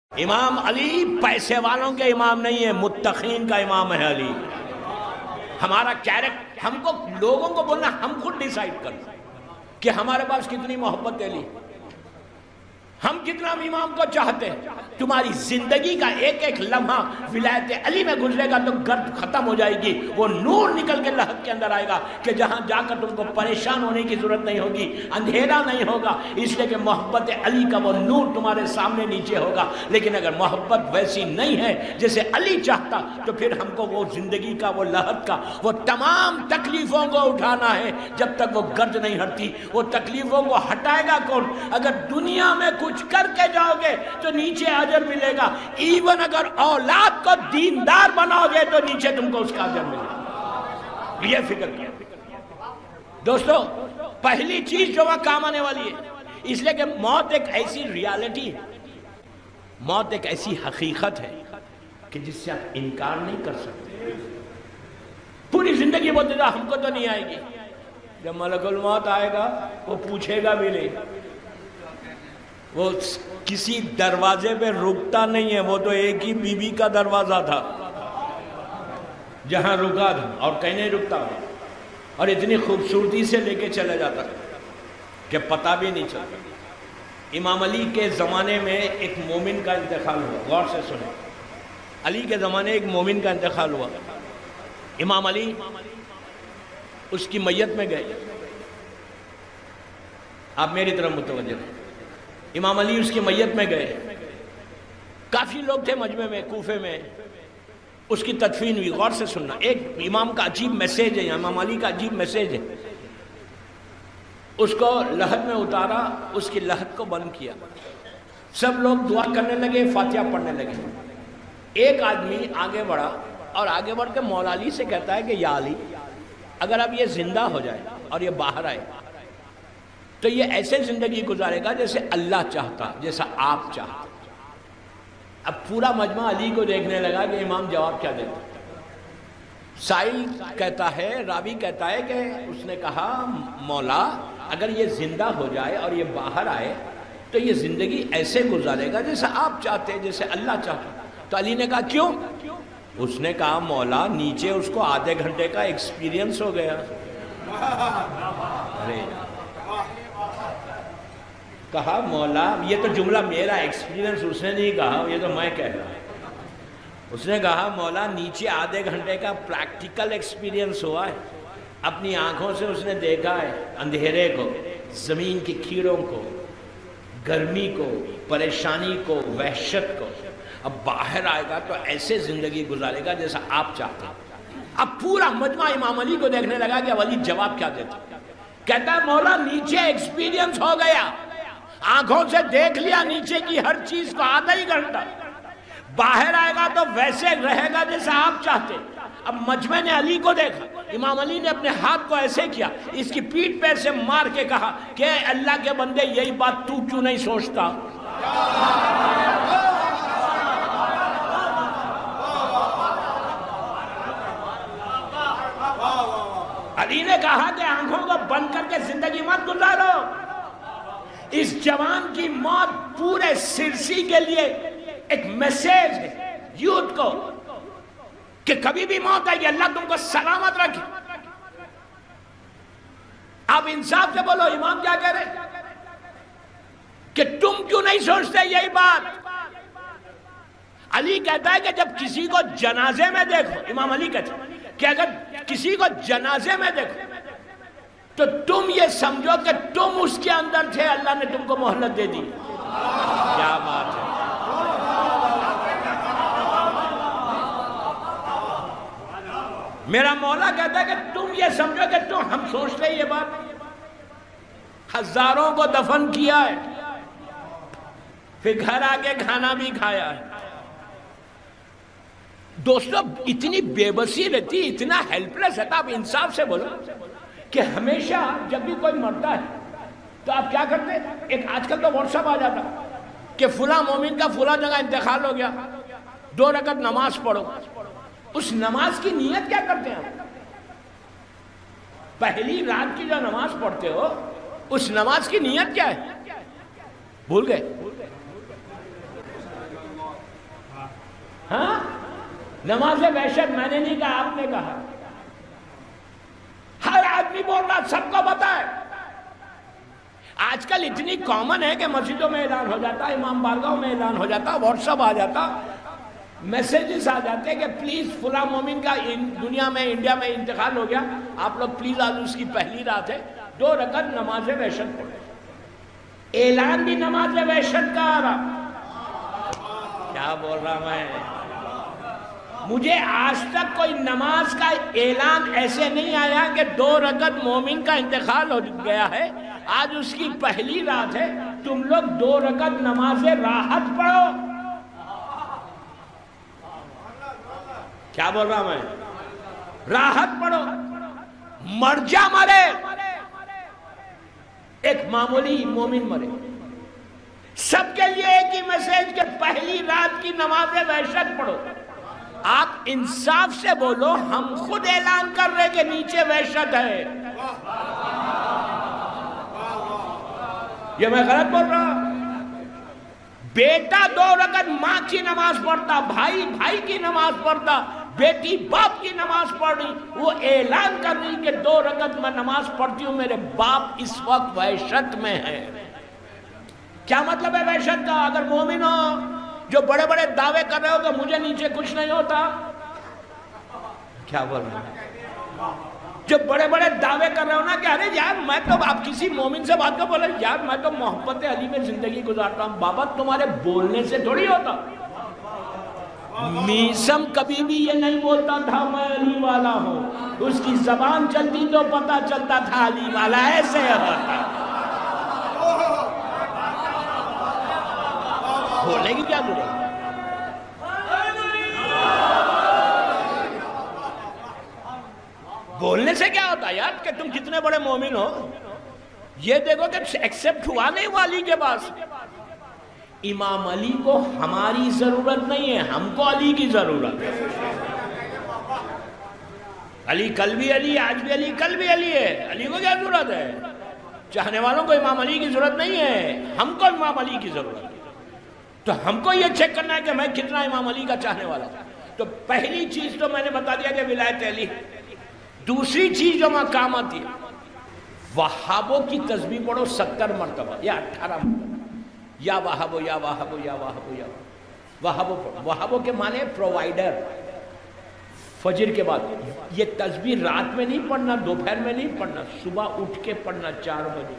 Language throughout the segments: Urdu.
امام علی پیسے والوں کے امام نہیں ہے، متقین کا امام ہے علی۔ ہمارا کیریکٹر، ہم کو لوگوں کو بولنا ہم خود ڈیسائیڈ کرنا کہ ہمارے پاس کتنی محبت علی، ہم کتنا امام کو چاہتے ہیں۔ تمہاری زندگی کا ایک ایک لمحہ ولایت علی میں گزرے گا تو گرد ختم ہو جائے گی، وہ نور نکل کے لہد کے اندر آئے گا کہ جہاں جا کر تم کو پریشان ہونے کی ضرورت نہیں ہوگی، اندھیرا نہیں ہوگا، اس لیے کہ محبت علی کا وہ نور تمہارے سامنے نیچے ہوگا۔ لیکن اگر محبت ویسی نہیں ہے جیسے علی چاہتا تو پھر ہم کو وہ زندگی کا، وہ لہد کا، وہ تمام تکلیفوں کو اٹھانا ہے جب تک وہ گرد نہیں ہٹتی۔ وہ تکلیفوں کو ہٹائے گا کون؟ اگر دنیا میں کچھ کر کے جاؤ گے تو نیچے اجر ملے گا، ایون اگر اولاد کو دیندار بناؤ گے تو نیچے تم کو اس کا اجر ملے گا۔ یہ فکر کیا دوستو، پہلی چیز جو وہاں کام آنے والی ہے، اس لیے کہ موت ایک ایسی ریالٹی ہے، موت ایک ایسی حقیقت ہے کہ جس سے آپ انکار نہیں کر سکتے۔ پوری زندگی بولتے تھا ہم کو تو نہیں آئے گی، جب ملک الموت آئے گا وہ پوچھے گا بھی نہیں، وہ کسی دروازے پہ رکتا نہیں ہے، وہ تو ایک ہی بی بی کا دروازہ تھا جہاں رکا تھا اور کہیں نہیں رکتا، اور اتنی خوبصورتی سے لے کے چلا جاتا کہ پتہ بھی نہیں چلتا۔ امام علی کے زمانے میں ایک مومن کا انتقال ہوا، غور سے سنیں، علی کے زمانے ایک مومن کا انتقال ہوا۔ امام علی اس کی میت میں گئے، آپ میری طرف متوجہ ہیں، امام علی اس کی میت میں گئے، کافی لوگ تھے مجمع میں، کوفے میں، اس کی تدفین ہوئی۔ غور سے سننا، ایک امام کا عجیب میسیج ہے، امام علی کا عجیب میسیج ہے۔ اس کو لحد میں اتارا، اس کی لحد کو بند کیا، سب لوگ دعا کرنے لگے، فاتحہ پڑھنے لگے۔ ایک آدمی آگے بڑھا اور آگے بڑھ کے مولا علی سے کہتا ہے کہ یا علی، اگر اب یہ زندہ ہو جائے اور یہ باہر آئے تو یہ ایسے زندگی گزارے گا جیسے اللہ چاہتا، جیسا آپ چاہتا۔ اب پورا مجمع علی کو دیکھنے لگا کہ امام جواب کیا دیتا۔ سائل کہتا ہے، راوی کہتا ہے کہ اس نے کہا مولا اگر یہ زندہ ہو جائے اور یہ باہر آئے تو یہ زندگی ایسے گزارے گا جیسے آپ چاہتے، جیسے اللہ چاہتا۔ تو علی نے کہا کیوں؟ اس نے کہا مولا نیچے اس کو آدھے گھنٹے کا ایکسپیرینس ہو گیا۔ کہا مولا، یہ تو جملہ میرا ایکسپیرینس اس نے نہیں کہا، یہ تو میں کہہ رہا ہوں۔ اس نے کہا مولا نیچے آدھے گھنٹے کا پریکٹیکل ایکسپیرینس ہوا ہے، اپنی آنکھوں سے اس نے دیکھا ہے اندھیرے کو، زمین کی کیڑوں کو، گرمی کو، پریشانی کو، وحشت کو۔ اب باہر آئے گا تو ایسے زندگی گزارے گا جیسا آپ چاہتے ہیں۔ اب پورا مجمع امام علی کو دیکھنے لگا کہ اب علی جواب کیا دیتا۔ کہتا ہے مولا نیچے ایکسپیرینس ہو گیا، آنکھوں سے دیکھ لیا نیچے کی ہر چیز کو آدھا ہی گھنٹہ، باہر آئے گا تو ویسے رہے گا جیسا آپ چاہتے۔ اب مجمع نے علی کو دیکھا، امام علی نے اپنے ہاتھ کو ایسے کیا، اس کی پیٹھ پہ سے مار کے کہا کہ اللہ کے بندے یہی بات تو کیوں نہیں سوچتا؟ علی نے کہا کہ آنکھوں کو بند کر کے زندگی مت گزارو۔ اس جوان کی موت پورے سرسی کے لیے ایک میسیج ہے یوتھ کو کہ کبھی بھی موت آئے گی، اللہ تم کو سلامت رکھے۔ آپ انصاف سے بولو، امام کیا کہہ رہے کہ تم کیوں نہیں سوچتے یہی بات؟ علی کہتا ہے کہ جب کسی کو جنازے میں دیکھو، امام علی کہتا ہے کہ اگر کسی کو جنازے میں دیکھو تو تم یہ سمجھو کہ تم اس کے اندر تھے، اللہ نے تم کو مہلت دے دی۔ کیا بات ہے! میرا مولا کہتا ہے کہ تم یہ سمجھو کہ تم، ہم سوچتے یہ بات، ہزاروں کو دفن کیا ہے، پھر گھر آ کے کھانا بھی کھایا ہے۔ دوستو اتنی بے بسی رہتی، اتنا ہیلپلیس رہتا۔ آپ انصاف سے بولو کہ ہمیشہ جب بھی کوئی مرتا ہے تو آپ کیا کرتے ہیں؟ ایک آج کل تو واٹس ایپ آ جاتا کہ فلاں مومن کا فلاں جگہ انتقال ہو گیا، 2 رکعت نماز پڑھو۔ اس نماز کی نیت کیا کرتے ہیں؟ پہلی رات کی جو نماز پڑھتے ہو اس نماز کی نیت کیا ہے؟ بھول گئے؟ نماز وحشت میں نے نہیں کہا، آپ نے کہا. ہر آدمی بول رہا، سب کو پتا ہے. آج کل اتنی کامن ہے کہ مسجدوں میں اعلان ہو جاتا، امام بارگاہوں میں اعلان ہو جاتا، واٹس ایپ آ جاتا، میسیجز آ جاتے کہ پلیز فلاں مومن کا دنیا میں انڈیا میں انتقال ہو گیا، آپ لوگ پلیز آج اس کی پہلی رات ہے 2 رکعت نماز وحشت پڑھیں. اعلان بھی نماز وحشت کا آ رہا. کیا بول رہا میں؟ مجھے آج تک کوئی نماز کا اعلان ایسے نہیں آیا کہ 2 رکعت مومن کا انتقال ہو گیا ہے، آج اس کی پہلی رات ہے، تم لوگ 2 رکعت نماز راحت پڑھو. کیا بول رہا میں؟ راحت پڑھو. مر جا مرے، ایک معمولی مومن مرے، سب کے لیے ایک ہی میسیج کہ پہلی رات کی نماز وحشت پڑھو. آپ انصاف سے بولو، ہم خود اعلان کر رہے کہ نیچے وحشت ہے. یہ میں غلط بول رہا؟ بیٹا 2 رکعت ماں کی نماز پڑھتا، بھائی بھائی کی نماز پڑھتا، بیٹی باپ کی نماز پڑھ رہی، وہ اعلان کر رہی کہ 2 رکعت میں نماز پڑھتی ہوں، میرے باپ اس وقت وحشت میں ہے. کیا مطلب ہے وحشت کا؟ اگر مومن ہو جو بڑے بڑے دعوے کر رہے ہو کہ مجھے نیچے کچھ نہیں ہوتا. کیا بول رہے ہیں؟ جو بڑے بڑے دعوے کر رہے ہو نا کہ ارے یار میں تو، آپ کسی مومن سے بات کو بولے یار میں تو محبت علی میں زندگی گزارتا ہوں. بابا تمہارے بولنے سے تھوڑی ہوتا. میسم کبھی بھی یہ نہیں بولتا تھا میں علی والا ہوں، اس کی زبان چلتی تو پتا چلتا تھا علی والا ایسے ہوتا. بولنے کی کیا ضرورت؟ بولنے سے کیا ہوتا یار کہ تم کتنے بڑے مومن ہو. یہ دیکھو کہ ایکسپٹ ہوا نہیں وہ علی کے پاس. امام علی کو ہماری ضرورت نہیں ہے، ہم کو علی کی ضرورت ہے. علی کل بھی علی، آج بھی علی، کل بھی علی ہے. علی کو کیا ضرورت ہے؟ چاہنے والوں کو امام علی کی ضرورت نہیں ہے، ہم کو امام علی کی ضرورت ہے. تو ہم کو یہ چیک کرنا ہے کہ میں کتنا امام علی کا چاہنے والا ہوں. تو پہلی چیز تو میں نے بتا دیا کہ ولایت علی. دوسری چیز جو میں کام آتی ہے، وہابوں کی تسبیح پڑھو 70 مرتبہ یا 18 مرتبہ. یا وہابو یا وہابو یا وہابو یا وہابو پڑھو. وہابو کے معنی پرووائیڈر. فجر کے بعد یہ تسبیح رات میں نہیں پڑھنا، دوپہر میں نہیں پڑھنا، صبح اٹھ کے پڑھنا 4 بجے.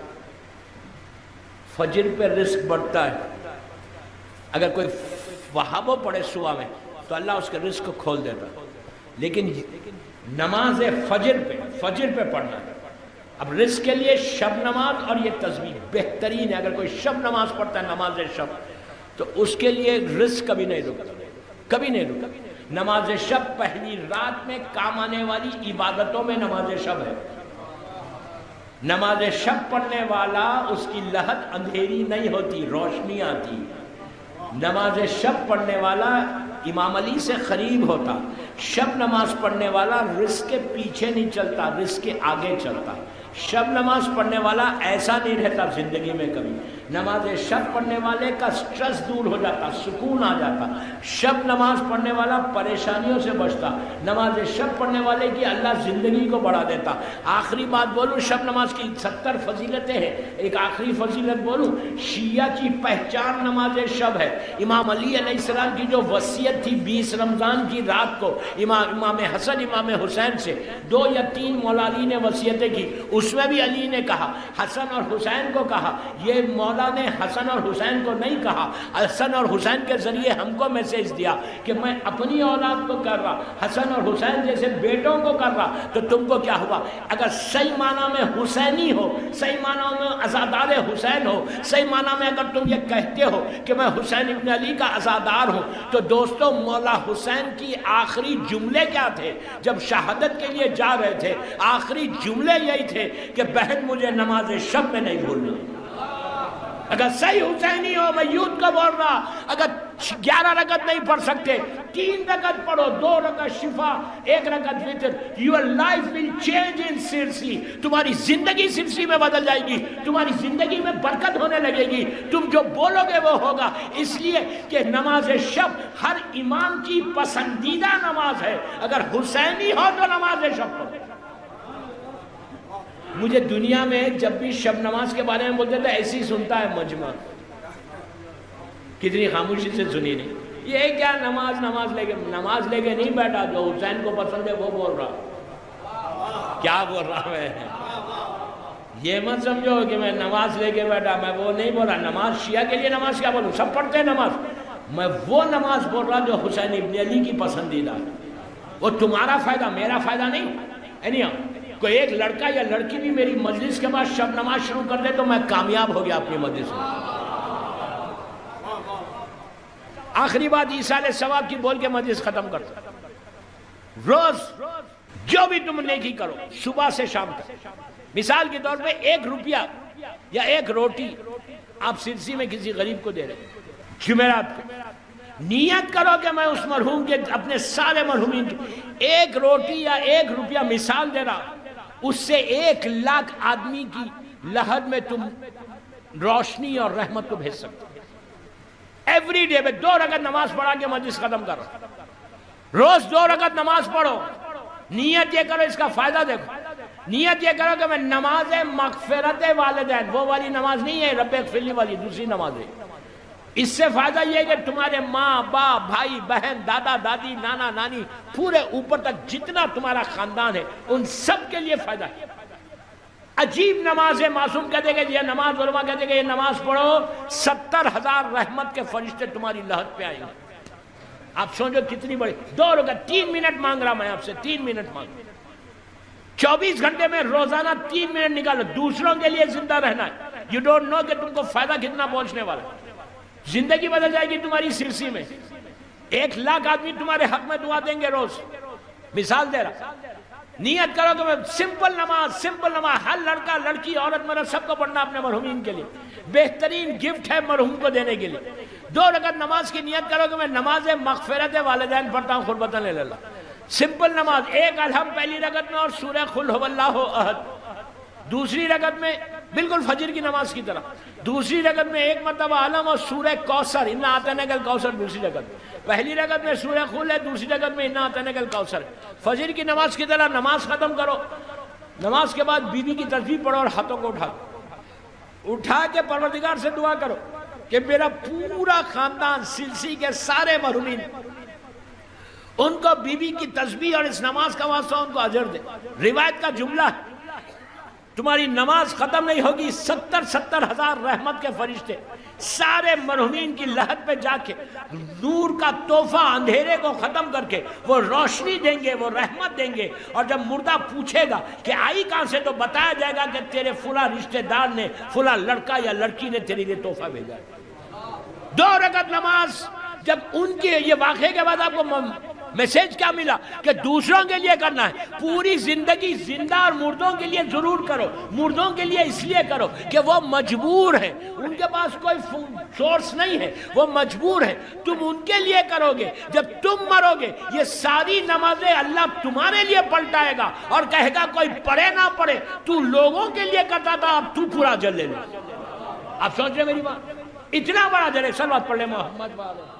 فجر پہ رزق بڑھتا ہے. اگر کوئی وہابو پڑھے صبح میں تو اللہ اس کے رزق کو کھول دیتا. لیکن نماز فجر پہ پڑھنا ہے. اب رزق کے لیے شب نماز اور یہ تسبیح بہترین ہے. اگر کوئی شب نماز پڑھتا ہے نماز شب تو اس کے لیے رزق کبھی نہیں رکتا، کبھی نہیں رکتا. نماز شب پہلی رات میں کام آنے والی عبادتوں میں نماز شب ہے. نماز شب پڑھنے والا اس کی لہت اندھیری نہیں ہوتی، روشنی آتی. نماز شب پڑھنے والا امام علی سے قریب ہوتا. شب نماز پڑھنے والا رزق کے پیچھے نہیں چلتا، رزق کے آگے چلتا. شب نماز پڑھنے والا ایسا نہیں رہتا زندگی میں کبھی. نماز شب پڑھنے والے کا سٹریس دور ہو جاتا، سکون آ جاتا. شب نماز پڑھنے والا پریشانیوں سے بچتا. نماز شب پڑھنے والے کی اللہ زندگی کو بڑھا دیتا. آخری بات بولوں، شب نماز کی 70 فضیلتیں ہیں. ایک آخری فضیلت بولوں، شیعہ کی پہچان نماز شب ہے. امام علی علیہ السلام کی جو وصیت تھی 20 رمضان کی رات کو امام حسن امام حسین سے، 2 یا 3 مولا علی نے وصیتیں کی. اس میں بھی علی نے کہا، حسن اور حسین کو کہا. یہ مولا نے حسن اور حسین کو نہیں کہا، حسن اور حسین کے ذریعے ہم کو میسیج دیا کہ میں اپنی اولاد کو کر رہا، حسن اور حسین جیسے بیٹوں کو کر رہا. تو تم کو کیا ہوا؟ اگر صحیح معنی میں حسینی ہو، صحیح معنی میں عزادار حسین ہو، صحیح معنی میں اگر تم یہ کہتے ہو کہ میں حسین ابن علی کا عزادار ہوں، تو دوستو مولا حسین کی آخری جملے کیا تھے جب شہادت کے لیے جا رہے تھے؟ آخری جملے یہی تھے کہ بہن مجھے نماز شب میں نہیں بھولنا. اگر صحیح حسینی ہو، میں یوتھ کو بول رہا، اگر 11 رکعت نہیں پڑھ سکتے، 3 رکعت پڑھو، 2 رکعت شفا، 1 رکعت وتر. Your life will change in سرسی. تمہاری زندگی سرسی میں بدل جائے گی، تمہاری زندگی میں برکت ہونے لگے گی، تم جو بولو گے وہ ہوگا. اس لیے کہ نماز شب ہر امام کی پسندیدہ نماز ہے. اگر حسینی ہو تو نماز شب پڑھو. مجھے دنیا میں جب بھی شب نماز کے بارے میں بولتے تھے ایسی سنتا ہے مجمع، کتنی خاموشی سے سنی نہیں. یہ کیا نماز لے کے نہیں بیٹھا، جو حسین کو پسند ہے وہ بول رہا. کیا بول رہا میں؟ یہ مت سمجھو کہ میں نماز لے کے بیٹھا، میں وہ نہیں بول رہا. نماز شیعہ کے لیے نماز کیا بولوں، سب پڑھتے ہیں نماز. میں وہ نماز بول رہا جو حسین ابن علی کی پسندیدہ ہے. وہ تمہارا فائدہ، میرا فائدہ نہیں. کوئی ایک لڑکا یا لڑکی بھی میری مجلس کے بعد شب نماز شروع کر دے تو میں کامیاب ہو گیا اپنی مجلس میں. آخری بات ایصال ثواب کی بول کے مجلس ختم کرتا. روز جو بھی تم نیکی کرو صبح سے شام تک، مثال کے طور پہ 1 روپیہ یا 1 روٹی آپ سرسی میں کسی غریب کو دے رہے ہیں، جمعرات کو نیت کرو کہ میں اس مرحوم کے، اپنے سارے مرحومین کی 1 روٹی یا 1 روپیہ مثال دے رہا، اس سے 1 لاکھ آدمی کی لحد میں تم روشنی اور رحمت کو بھیج سکتے. ایوری ڈے میں 2 رکعت نماز پڑھا کے مجلس ختم کرو. روز 2 رکعت نماز پڑھو. نیت یہ کرو، اس کا فائدہ دیکھو. نیت یہ کرو کہ میں نماز مغفرت والدین، وہ والی نماز نہیں ہے رب اغفر لی والی، دوسری نماز ہے. اس سے فائدہ یہ ہے کہ تمہارے ماں باپ بھائی بہن دادا دادی نانا نانی پورے اوپر تک جتنا تمہارا خاندان ہے ان سب کے لیے فائدہ ہے. عجیب نماز ہے. معصوم کہتے کہ یہ نماز، علماء کہتے کہ یہ نماز پڑھو 70,000 رحمت کے فرشتے تمہاری لحد پہ آئیں گے. آپ سوچو کتنی بڑی. 2 رکعت 3 منٹ مانگ رہا میں آپ سے، 3 منٹ مانگ. 24 گھنٹے میں روزانہ 3 منٹ نکالو، دوسروں کے لیے زندہ رہنا ہے. یو ڈونٹ نو کہ تم کو فائدہ کتنا پہنچنے والا ہے. زندگی بدل جائے گی تمہاری سرسی میں. 1 لاکھ آدمی تمہارے حق میں دعا دیں گے روز. مثال دے رہا. نیت کرو کہ میں سمپل نماز، ہر لڑکا لڑکی عورت مرد سب کو پڑھنا اپنے مرحومین کے لیے. بہترین گفٹ ہے مرحوم کو دینے کے لیے. 2 رکعت نماز کی نیت کرو کہ میں نماز مغفرت والدین پڑھتا ہوں قربتاً للہ. سمپل نماز، 1 الحمد پہلی رکعت میں اور سورہ قل هو اللہ احد. دوسری رکعت میں بالکل فجر کی نماز کی طرح. دوسری رکعت میں 1 مرتبہ عالم اور سورہ کوثر، انا اعطیناک الکوثر. دوسری رکعت، پہلی رکعت میں سورہ قل ہے، دوسری رکعت میں انا اعطیناک الکوثر. فجر کی نماز کی طرح نماز ختم کرو. نماز کے بعد بیوی کی تسبیح پڑھو اور ہاتھوں کو اٹھا کے پروردگار سے دعا کرو کہ میرا پورا خاندان سلسی کے سارے مرحومین ان کو بیوی کی تسبیح اور اس نماز کا واسطہ ان کو اجر دے. روایت کا جملہ ہے تمہاری نماز ختم نہیں ہوگی، 70,000 رحمت کے فرشتے سارے مرحومین کی لحد پہ جا کے نور کا تحفہ اندھیرے کو ختم کر کے وہ روشنی دیں گے، وہ رحمت دیں گے. اور جب مردہ پوچھے گا کہ آئی کہاں سے تو بتایا جائے گا کہ تیرے فلاں رشتہ دار نے، فلاں لڑکا یا لڑکی نے تیرے لیے تحفہ بھیجا. 2 رکعت نماز. جب ان کے یہ واقعے کے بعد آپ کو میسج کیا ملا کہ دوسروں کے لیے کرنا ہے. پوری زندگی زندہ اور مردوں کے لیے ضرور کرو. مردوں کے لیے اس لیے کرو کہ وہ مجبور ہیں، ان کے پاس کوئی سورس نہیں ہے، وہ مجبور ہیں. تم ان کے لیے کرو گے، جب تم مرو گے یہ ساری نمازیں اللہ تمہارے لیے پلٹائے گا اور کہے گا کوئی پڑھے نہ پڑھے تو لوگوں کے لیے کرتا تھا، اب تو پورا اجر لے لے. آپ سوچ رہے میری بات؟ اتنا بڑا اجر ہے. صلوات پڑھ لے محمد والے.